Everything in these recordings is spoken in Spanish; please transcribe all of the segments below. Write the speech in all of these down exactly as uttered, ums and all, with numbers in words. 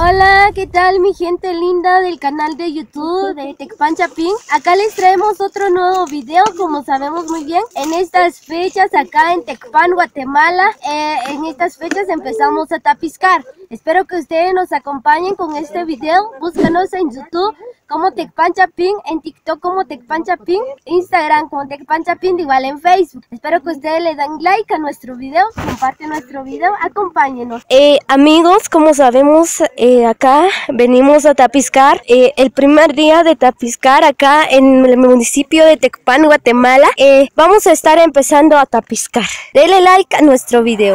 Hola, ¿qué tal mi gente linda del canal de YouTube de Tecpan Chapín? Acá les traemos otro nuevo video, como sabemos muy bien, en estas fechas acá en Tecpan, Guatemala, eh, en estas fechas empezamos a tapiscar. Espero que ustedes nos acompañen con este video. Búscanos en YouTube como Tecpan Chapín, en TikTok como Tecpan Chapín, Instagram como Tecpan Chapín, igual en Facebook. Espero que ustedes le den like a nuestro video, comparten nuestro video, acompáñenos. Eh, amigos, como sabemos, eh, acá venimos a tapiscar. Eh, el primer día de tapiscar acá en el municipio de Tecpan, Guatemala. Eh, vamos a estar empezando a tapiscar. Denle like a nuestro video.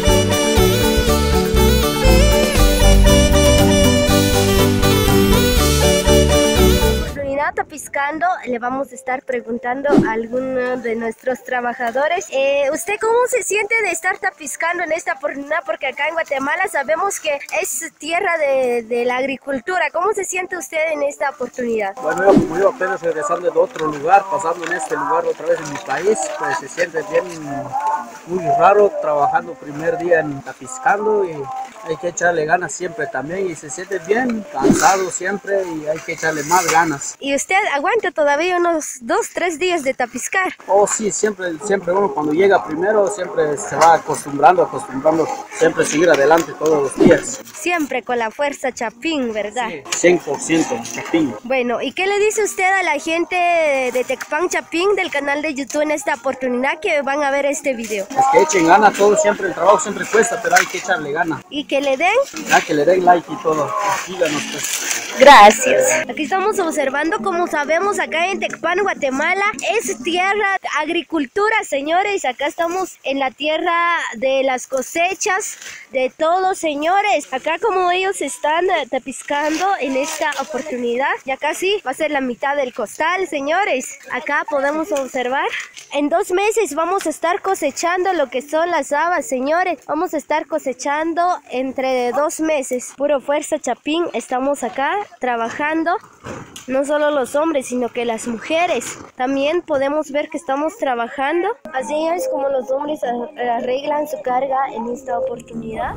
Tapiscando, le vamos a estar preguntando a alguno de nuestros trabajadores. Eh, ¿Usted cómo se siente de estar tapiscando en esta oportunidad? Porque acá en Guatemala sabemos que es tierra de, de la agricultura. ¿Cómo se siente usted en esta oportunidad? Bueno, yo como yo apenas regresando de otro lugar, pasando en este lugar otra vez en mi país, pues se siente bien, muy raro trabajando primer día en tapiscando, y hay que echarle ganas siempre también, y se siente bien cansado siempre y hay que echarle más ganas. ¿Y usted aguanta todavía unos dos, tres días de tapiscar? Oh sí, siempre, siempre uno cuando llega primero siempre se va acostumbrando, acostumbrando, siempre seguir adelante todos los días. Siempre con la fuerza Chapín, ¿verdad? Sí, cien por ciento Chapín. Bueno, ¿y qué le dice usted a la gente de Tecpan Chapín del canal de YouTube en esta oportunidad que van a ver este video? Pues que echen ganas, todo siempre, el trabajo siempre cuesta, pero hay que echarle ganas. ¿Y que le den? Ya que le den like y todo, síganos pues. Gracias. Aquí estamos observando, como sabemos, acá en Tecpan, Guatemala, es tierra de agricultura, señores. Acá estamos en la tierra de las cosechas, de todos, señores. Acá como ellos están uh, tapiscando en esta oportunidad, ya casi va a ser la mitad del costal, señores. Acá podemos observar, en dos meses vamos a estar cosechando lo que son las habas, señores. Vamos a estar cosechando entre dos meses. Puro fuerza Chapín, estamos acá trabajando, no solo los hombres sino que las mujeres también podemos ver que estamos trabajando. Así es como los hombres arreglan su carga en esta oportunidad.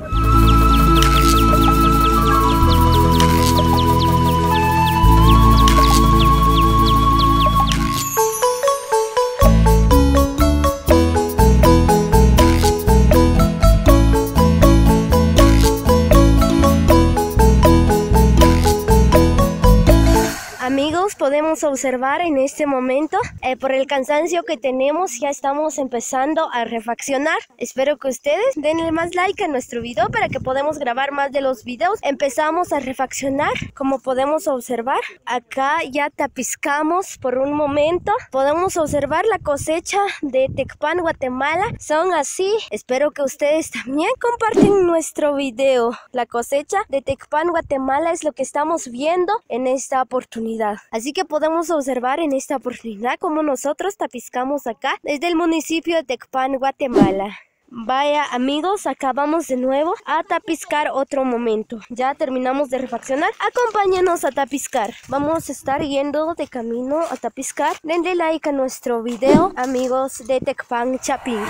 Amigos, podemos observar en este momento, eh, por el cansancio que tenemos, ya estamos empezando a refaccionar. Espero que ustedes denle más like a nuestro video para que podamos grabar más de los videos. Empezamos a refaccionar, como podemos observar. Acá ya tapiscamos por un momento. Podemos observar la cosecha de Tecpan, Guatemala. Son así. Espero que ustedes también comparten nuestro video. La cosecha de Tecpan, Guatemala es lo que estamos viendo en esta oportunidad. Así que podemos observar en esta oportunidad como nosotros tapiscamos acá desde el municipio de Tecpan, Guatemala. Vaya amigos, acabamos de nuevo a tapiscar otro momento. Ya terminamos de refaccionar. Acompáñenos a tapiscar. Vamos a estar yendo de camino a tapiscar. Denle like a nuestro video, amigos de Tecpan Chapín.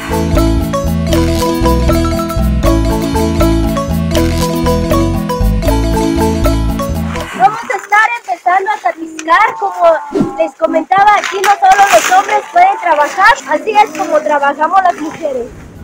Empezando a tapiscar, como les comentaba, aquí no solo los hombres pueden trabajar, así es como trabajamos las mujeres.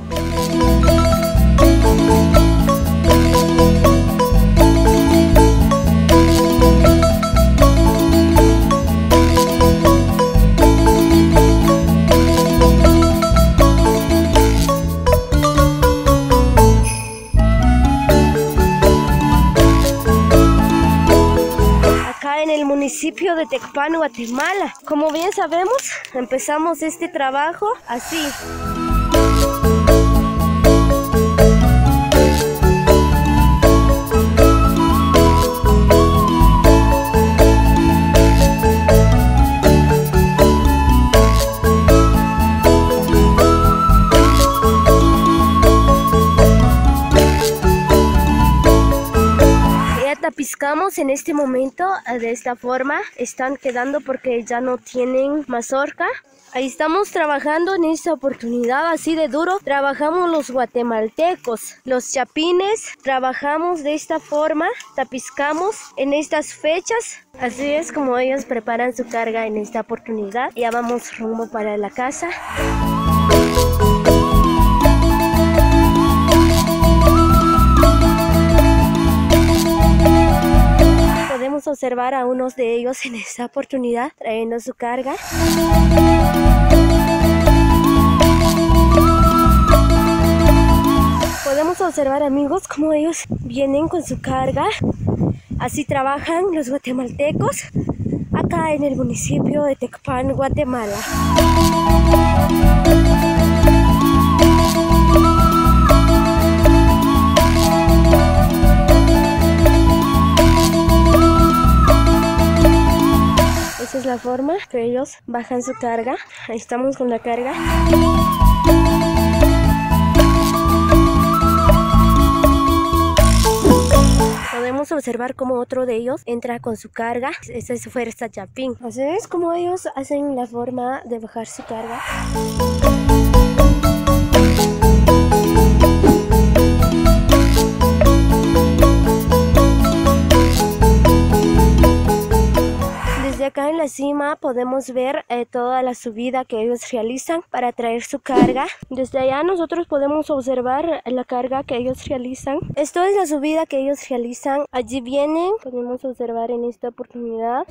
En el municipio de Tecpan, Guatemala. Como bien sabemos, empezamos este trabajo así. tapiscamos en este momento de esta forma. Están quedando porque ya no tienen mazorca. Ahí estamos trabajando en esta oportunidad así de duro. Trabajamos los guatemaltecos, los chapines. Trabajamos de esta forma, tapiscamos en estas fechas. Así es como ellos preparan su carga en esta oportunidad. Ya vamos rumbo para la casa. Podemos observar a unos de ellos en esta oportunidad trayendo su carga. Podemos observar, amigos, cómo ellos vienen con su carga. Así trabajan los guatemaltecos acá en el municipio de Tecpan, Guatemala. Esa es la forma que ellos bajan su carga. Ahí estamos con la carga. Podemos observar cómo otro de ellos entra con su carga. Esa es su fuerza chapín. Así es como ellos hacen la forma de bajar su carga. Acá en la cima podemos ver eh, toda la subida que ellos realizan para traer su carga. Desde allá nosotros podemos observar la carga que ellos realizan. Esto es la subida que ellos realizan. Allí vienen, podemos observar en esta oportunidad.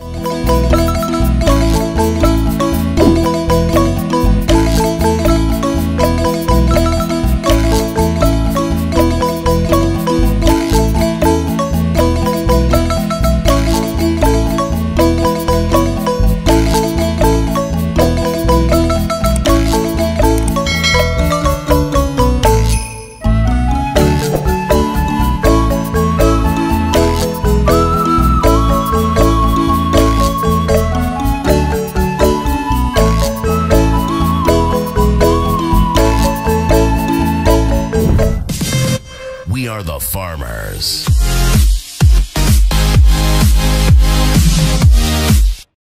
We are the farmers.